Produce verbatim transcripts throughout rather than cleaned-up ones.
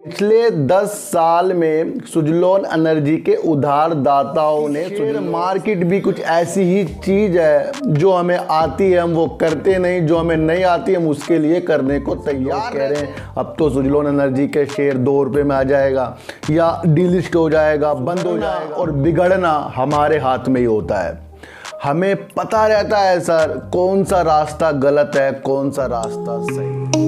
पिछले दस साल में सुजलोन एनर्जी के उधारदाताओं ने शेयर मार्केट भी कुछ ऐसी ही चीज है जो हमें आती है हम वो करते नहीं, जो हमें नहीं आती हम उसके लिए करने को तैयार कह रहे हैं। अब तो सुजलोन एनर्जी के शेयर दो रुपए में आ जाएगा या डीलिस्ट हो जाएगा, बंद हो जाएगा और बिगड़ना हमारे हाथ में ही होता है। हमें पता रहता है सर कौन सा रास्ता गलत है, कौन सा रास्ता सही है।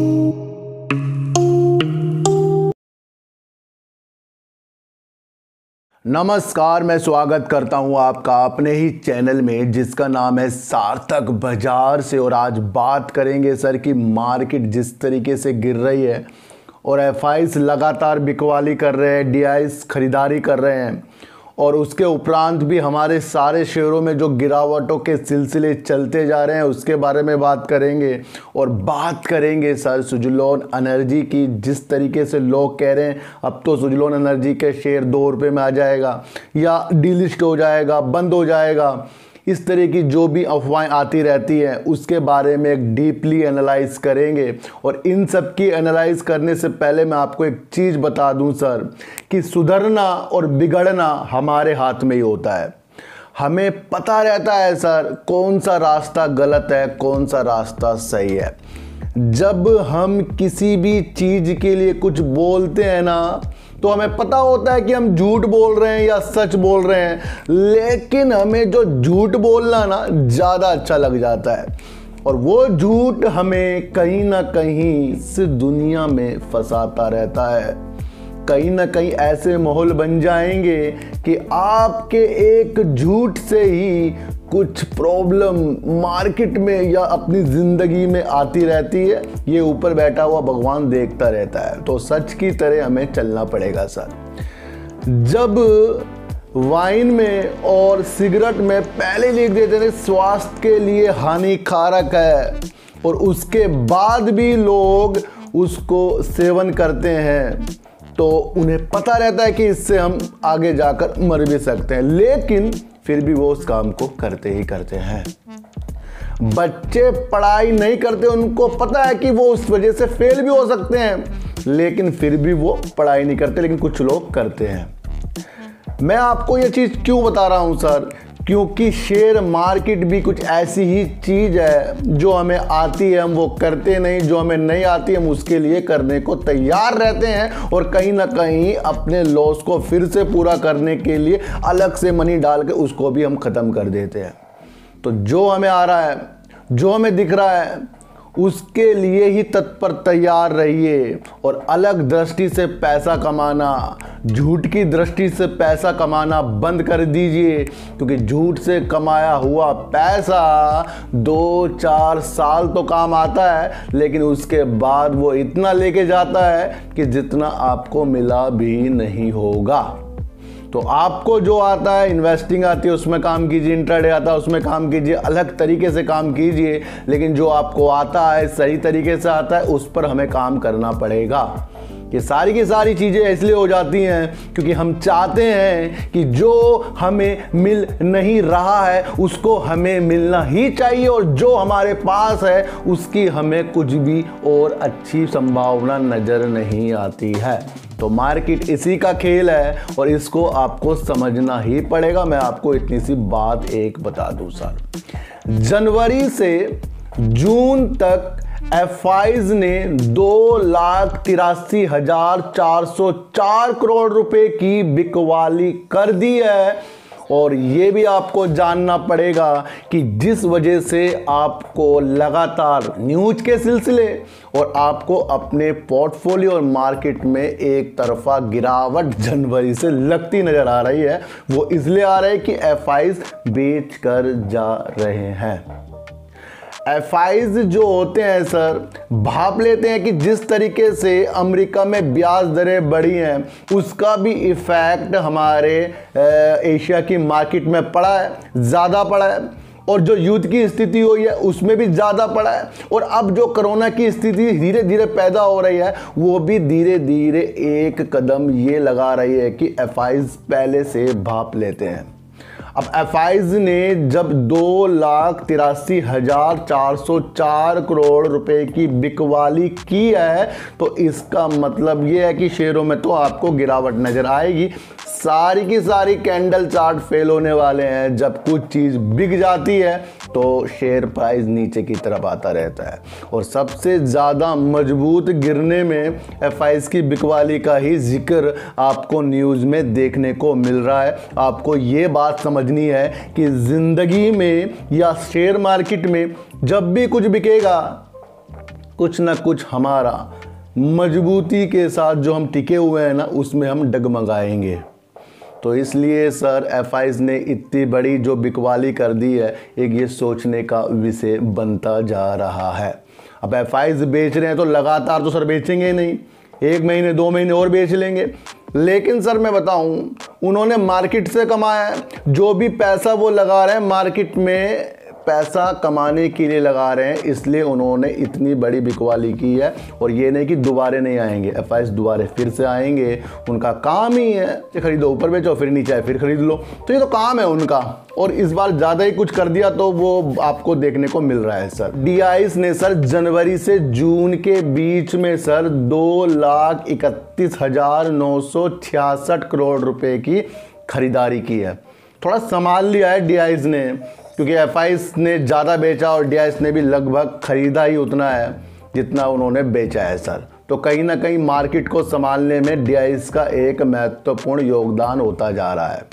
नमस्कार, मैं स्वागत करता हूं आपका अपने ही चैनल में जिसका नाम है सार्थक बाजार से। और आज बात करेंगे सर कि मार्केट जिस तरीके से गिर रही है और एफ आईज लगातार बिकवाली कर रहे हैं, डी आईज खरीदारी कर रहे हैं और उसके उपरांत भी हमारे सारे शेयरों में जो गिरावटों के सिलसिले चलते जा रहे हैं उसके बारे में बात करेंगे। और बात करेंगे सर सुजलोन एनर्जी की, जिस तरीके से लोग कह रहे हैं अब तो सुजलोन एनर्जी के शेयर दो रुपये में आ जाएगा या डीलिस्ट हो जाएगा, बंद हो जाएगा। इस तरह की जो भी अफवाहें आती रहती हैं उसके बारे में एक डीपली एनालाइज करेंगे। और इन सब की एनालाइज करने से पहले मैं आपको एक चीज़ बता दूं सर कि सुधरना और बिगड़ना हमारे हाथ में ही होता है। हमें पता रहता है सर कौन सा रास्ता गलत है, कौन सा रास्ता सही है। जब हम किसी भी चीज़ के लिए कुछ बोलते हैं ना तो हमें पता होता है कि हम झूठ बोल रहे हैं या सच बोल रहे हैं, लेकिन हमें जो झूठ बोलना ना ज़्यादा अच्छा लग जाता है और वो झूठ हमें कहीं ना कहीं इस दुनिया में फंसाता रहता है। कहीं ना कहीं ऐसे माहौल बन जाएंगे कि आपके एक झूठ से ही कुछ प्रॉब्लम मार्केट में या अपनी ज़िंदगी में आती रहती है। ये ऊपर बैठा हुआ भगवान देखता रहता है। तो सच की तरह हमें चलना पड़ेगा सर। जब वाइन में और सिगरेट में पहले लिख देते थे स्वास्थ्य के लिए हानिकारक है और उसके बाद भी लोग उसको सेवन करते हैं, तो उन्हें पता रहता है कि इससे हम आगे जाकर मर भी सकते हैं, लेकिन फिर भी वो उस काम को करते ही करते हैं। बच्चे पढ़ाई नहीं करते, उनको पता है कि वो उस वजह से फेल भी हो सकते हैं, लेकिन फिर भी वो पढ़ाई नहीं करते, लेकिन कुछ लोग करते हैं। मैं आपको ये चीज़ क्यों बता रहा हूँ सर, क्योंकि शेयर मार्केट भी कुछ ऐसी ही चीज़ है जो हमें आती है हम वो करते नहीं, जो हमें नहीं आती हम उसके लिए करने को तैयार रहते हैं और कहीं ना कहीं अपने लॉस को फिर से पूरा करने के लिए अलग से मनी डाल के उसको भी हम ख़त्म कर देते हैं। तो जो हमें आ रहा है, जो हमें दिख रहा है उसके लिए ही तत्पर तैयार रहिए और अलग दृष्टि से पैसा कमाना, झूठ की दृष्टि से पैसा कमाना बंद कर दीजिए, क्योंकि झूठ से कमाया हुआ पैसा दो चार साल तो काम आता है, लेकिन उसके बाद वो इतना लेके जाता है कि जितना आपको मिला भी नहीं होगा। तो आपको जो आता है, इन्वेस्टिंग आती है उसमें काम कीजिए, इंट्राडे आता है उसमें काम कीजिए, अलग तरीके से काम कीजिए, लेकिन जो आपको आता है सही तरीके से आता है उस पर हमें काम करना पड़ेगा। ये सारी की सारी चीज़ें इसलिए हो जाती हैं क्योंकि हम चाहते हैं कि जो हमें मिल नहीं रहा है उसको हमें मिलना ही चाहिए, और जो हमारे पास है उसकी हमें कुछ भी और अच्छी संभावना नज़र नहीं आती है। तो मार्केट इसी का खेल है और इसको आपको समझना ही पड़ेगा। मैं आपको इतनी सी बात एक बता दूं सर, जनवरी से जून तक एफ आईज ने दो लाख तिरासी हजार चार सौ चार करोड़ रुपए की बिकवाली कर दी है। और ये भी आपको जानना पड़ेगा कि जिस वजह से आपको लगातार न्यूज के सिलसिले और आपको अपने पोर्टफोलियो और मार्केट में एक तरफा गिरावट जनवरी से लगती नजर आ रही है, वो इसलिए आ रही है कि एफ आईज बेच कर जा रहे हैं। एफ आईज जो होते हैं सर भाप लेते हैं कि जिस तरीके से अमेरिका में ब्याज दरें बढ़ी हैं उसका भी इफेक्ट हमारे एशिया की मार्केट में पड़ा है, ज़्यादा पड़ा है, और जो युद्ध की स्थिति हुई है उसमें भी ज़्यादा पड़ा है, और अब जो कोरोना की स्थिति धीरे धीरे पैदा हो रही है वो भी धीरे धीरे एक कदम ये लगा रही है कि एफ आईज पहले से भाप लेते हैं। अब एफआईज ने जब दो लाख तिरासी हजार चार सौ चार करोड़ रुपए की बिकवाली की है तो इसका मतलब ये है कि शेयरों में तो आपको गिरावट नजर आएगी। सारी की सारी कैंडल चार्ट फेल होने वाले हैं। जब कुछ चीज़ बिक जाती है तो शेयर प्राइस नीचे की तरफ आता रहता है और सबसे ज़्यादा मजबूत गिरने में एफआईज की बिकवाली का ही जिक्र आपको न्यूज़ में देखने को मिल रहा है। आपको ये बात समझनी है कि ज़िंदगी में या शेयर मार्केट में जब भी कुछ बिकेगा कुछ ना कुछ हमारा मजबूती के साथ जो हम टिके हुए हैं ना उसमें हम डगमगाएंगे। तो इसलिए सर एफआईज ने इतनी बड़ी जो बिकवाली कर दी है एक ये सोचने का विषय बनता जा रहा है। अब एफआईज बेच रहे हैं तो लगातार तो सर बेचेंगे नहीं, एक महीने दो महीने और बेच लेंगे। लेकिन सर मैं बताऊं उन्होंने मार्केट से कमाया है, जो भी पैसा वो लगा रहे हैं मार्केट में पैसा कमाने के लिए लगा रहे हैं, इसलिए उन्होंने इतनी बड़ी बिकवाली की है। और ये नहीं कि दोबारा नहीं आएंगे, एफआईज दोबारा फिर से आएंगे, उनका काम ही है खरीदो ऊपर बेचो फिर नीचे आए फिर खरीद लो, तो ये तो काम है उनका। और इस बार ज़्यादा ही कुछ कर दिया तो वो आपको देखने को मिल रहा है सर। डीआईज ने सर जनवरी से जून के बीच में सर दो लाख इकतीस हजार नौ सौ छियासठ करोड़ रुपए की खरीदारी की है। थोड़ा संभाल लिया है डीआईज ने, क्योंकि एफआईज ने ज़्यादा बेचा और डीआईज ने भी लगभग खरीदा ही उतना है जितना उन्होंने बेचा है सर। तो कहीं ना कहीं मार्केट को संभालने में डीआईज का एक महत्वपूर्ण योगदान होता जा रहा है।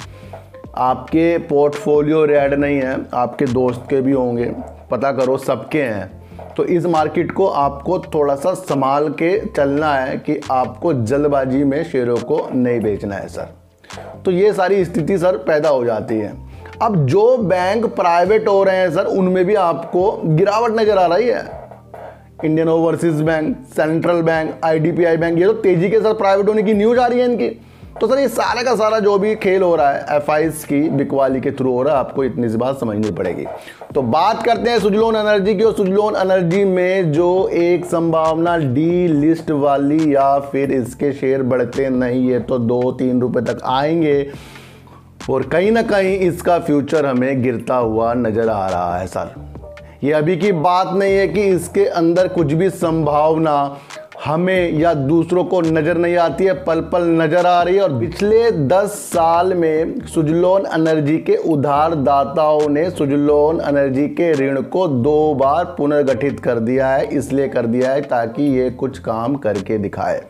आपके पोर्टफोलियो रेड नहीं है, आपके दोस्त के भी होंगे, पता करो सबके हैं। तो इस मार्केट को आपको थोड़ा सा संभाल के चलना है कि आपको जल्दबाजी में शेयरों को नहीं बेचना है सर। तो ये सारी स्थिति सर पैदा हो जाती है। अब जो बैंक प्राइवेट हो रहे हैं सर उनमें भी आपको गिरावट नजर आ रही है। Indian Overseas Bank, Central Bank, IDBI Bank, ये तो तेजी के साथ प्राइवेट होने की न्यूज आ रही है इनकी। तो सर ये सारा का सारा जो भी खेल हो रहा है एफआईज की बिकवाली के थ्रू हो रहा है, आपको इतनी सी बात समझनी पड़ेगी। तो बात करते हैं सुजलोन एनर्जी की। और सुजलोन एनर्जी में जो एक संभावना डी लिस्ट वाली या फिर इसके शेयर बढ़ते नहीं है तो दो तीन रुपए तक आएंगे और कहीं ना कहीं इसका फ्यूचर हमें गिरता हुआ नजर आ रहा है सर। ये अभी की बात नहीं है कि इसके अंदर कुछ भी संभावना हमें या दूसरों को नजर नहीं आती है, पल पल नजर आ रही है। और पिछले दस साल में सुजलोन एनर्जी के उधारदाताओं ने सुजलोन एनर्जी के ऋण को दो बार पुनर्गठित कर दिया है। इसलिए कर दिया है ताकि ये कुछ काम करके दिखाए।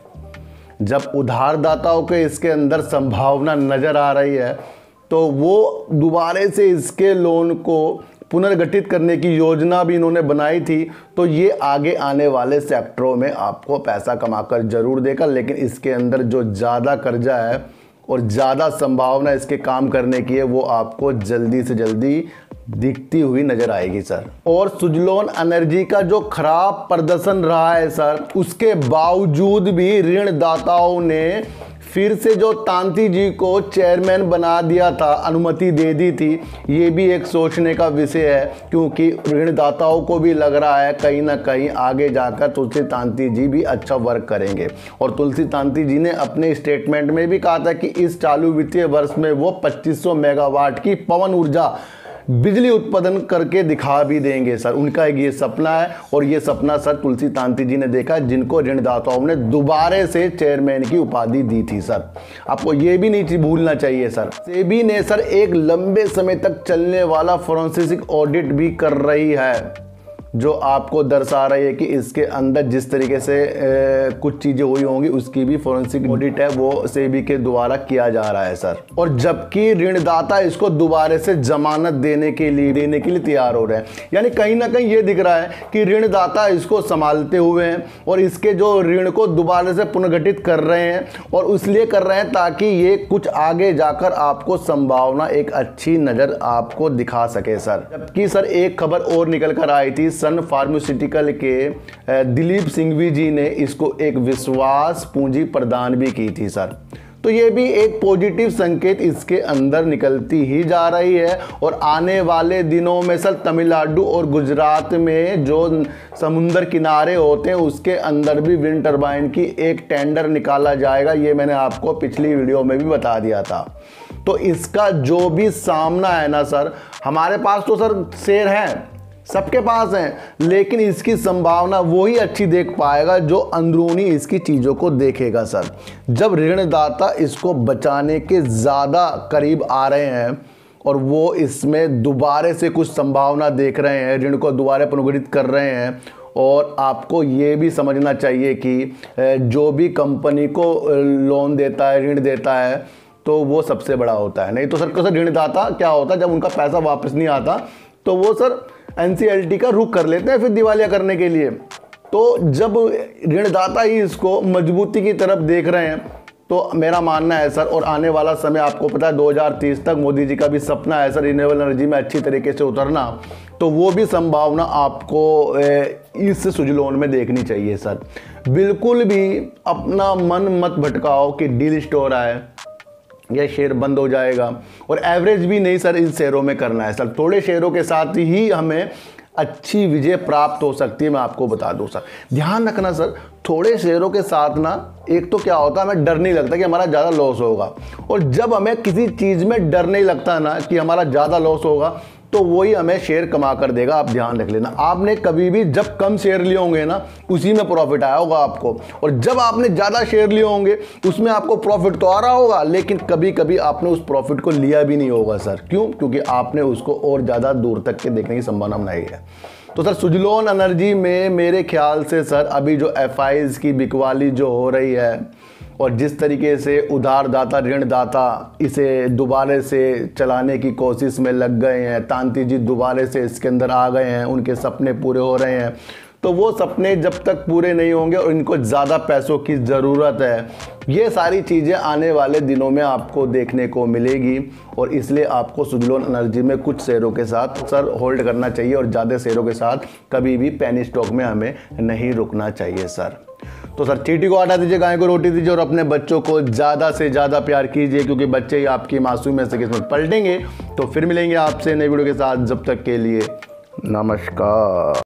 जब उधारदाताओं के इसके अंदर संभावना नजर आ रही है तो वो दोबारा से इसके लोन को पुनर्गठित करने की योजना भी इन्होंने बनाई थी। तो ये आगे आने वाले सेक्टरों में आपको पैसा कमाकर जरूर देगा, लेकिन इसके अंदर जो ज़्यादा कर्जा है और ज़्यादा संभावना इसके काम करने की है वो आपको जल्दी से जल्दी दिखती हुई नजर आएगी सर। और सुजलोन एनर्जी का जो खराब प्रदर्शन रहा है सर, उसके बावजूद भी ऋणदाताओं ने फिर से जो तांती जी को चेयरमैन बना दिया था, अनुमति दे दी थी। ये भी एक सोचने का विषय है, क्योंकि ऋणदाताओं को भी लग रहा है कहीं ना कहीं आगे जाकर तुलसी तांती जी भी अच्छा वर्क करेंगे। और तुलसी तांती जी ने अपने स्टेटमेंट में भी कहा था कि इस चालू वित्तीय वर्ष में वो पच्चीस सौ मेगावाट की पवन ऊर्जा बिजली उत्पादन करके दिखा भी देंगे सर। उनका एक ये सपना है और ये सपना सर तुलसी तांती जी ने देखा, जिनको ऋणदाताओं ने दोबारा से चेयरमैन की उपाधि दी थी सर। आपको ये भी नहीं भूलना चाहिए सर, सेबी ने सर एक लंबे समय तक चलने वाला फोरेंसिक ऑडिट भी कर रही है, जो आपको दर्शा रही है कि इसके अंदर जिस तरीके से ए, कुछ चीज़ें हुई होंगी उसकी भी फोरेंसिक ऑडिट है वो सेबी के द्वारा किया जा रहा है सर। और जबकि ऋणदाता इसको दोबारा से जमानत देने के लिए देने के लिए तैयार हो रहे हैं, यानी कहीं ना कहीं ये दिख रहा है कि ऋणदाता इसको संभालते हुए हैं और इसके जो ऋण को दोबारा से पुनर्गठित कर रहे हैं, और इसलिए कर रहे हैं ताकि ये कुछ आगे जाकर आपको संभावना एक अच्छी नज़र आपको दिखा सके सर। जबकि सर एक खबर और निकल कर आई थी, सन फार्मास्यूटिकल के दिलीप सिंघवी जी ने इसको एक विश्वास पूंजी प्रदान भी की थी सर। तो ये भी एक पॉजिटिव संकेत इसके अंदर निकलती ही जा रही है। और आने वाले दिनों में सर तमिलनाडु और गुजरात में जो समुंदर किनारे होते हैं उसके अंदर भी विंड टर्बाइन की एक टेंडर निकाला जाएगा। ये मैंने आपको पिछली वीडियो में भी बता दिया था। तो इसका जो भी सामना है ना सर, हमारे पास तो सर शेयर है, सबके पास हैं, लेकिन इसकी संभावना वही अच्छी देख पाएगा जो अंदरूनी इसकी चीज़ों को देखेगा सर। जब ऋणदाता इसको बचाने के ज़्यादा करीब आ रहे हैं और वो इसमें दोबारे से कुछ संभावना देख रहे हैं, ऋण को दोबारा पुनर्गठित कर रहे हैं, और आपको ये भी समझना चाहिए कि जो भी कंपनी को लोन देता है, ऋण देता है, तो वो सबसे बड़ा होता है। नहीं तो सर सर ऋणदाता क्या होता है, जब उनका पैसा वापस नहीं आता तो वो sir N C L T का रुख कर लेते हैं फिर दिवालिया करने के लिए। तो जब ऋणदाता ही इसको मजबूती की तरफ देख रहे हैं, तो मेरा मानना है सर, और आने वाला समय आपको पता है दो हज़ार तीस तक मोदी जी का भी सपना है सर रिन्यूएबल एनर्जी में अच्छी तरीके से उतरना, तो वो भी संभावना आपको इस सुजलोन में देखनी चाहिए सर। बिल्कुल भी अपना मन मत भटकाओ कि डील स्टोर है यह शेयर बंद हो जाएगा, और एवरेज भी नहीं सर इन शेयरों में करना है सर। थोड़े शेयरों के साथ ही हमें अच्छी विजय प्राप्त हो सकती है, मैं आपको बता दूं सर। ध्यान रखना सर, थोड़े शेयरों के साथ ना एक तो क्या होता है, हमें डर नहीं लगता कि हमारा ज़्यादा लॉस होगा, और जब हमें किसी चीज़ में डर नहीं लगता ना कि हमारा ज़्यादा लॉस होगा, तो वही हमें शेयर कमा कर देगा। आप ध्यान रख लेना, आपने कभी भी जब कम शेयर लिए होंगे ना उसी में प्रॉफिट आया होगा आपको, और जब आपने ज़्यादा शेयर लिए होंगे उसमें आपको प्रॉफिट तो आ रहा होगा, लेकिन कभी कभी आपने उस प्रॉफिट को लिया भी नहीं होगा सर। क्यों? क्योंकि आपने उसको और ज़्यादा दूर तक के देखने की संभावना बनाई है। तो सर सुजलोन एनर्जी में मेरे ख्याल से सर अभी जो एफ आईज की बिकवाली जो हो रही है, और जिस तरीके से उधारदाता ऋणदाता इसे दोबारे से चलाने की कोशिश में लग गए हैं, तांती जी दोबारे से इसके अंदर आ गए हैं, उनके सपने पूरे हो रहे हैं, तो वो सपने जब तक पूरे नहीं होंगे और इनको ज़्यादा पैसों की ज़रूरत है, ये सारी चीज़ें आने वाले दिनों में आपको देखने को मिलेगी। और इसलिए आपको सुजलोन एनर्जी में कुछ शेयरों के साथ सर होल्ड करना चाहिए, और ज़्यादा शेयरों के साथ कभी भी पेनी स्टॉक में हमें नहीं रुकना चाहिए सर। तो सर चींटी को आटा दीजिए, गाय को रोटी दीजिए, और अपने बच्चों को ज़्यादा से ज़्यादा प्यार कीजिए, क्योंकि बच्चे ही आपकी मासूमियत से किस्मत पलटेंगे। तो फिर मिलेंगे आपसे नई वीडियो के साथ, जब तक के लिए नमस्कार।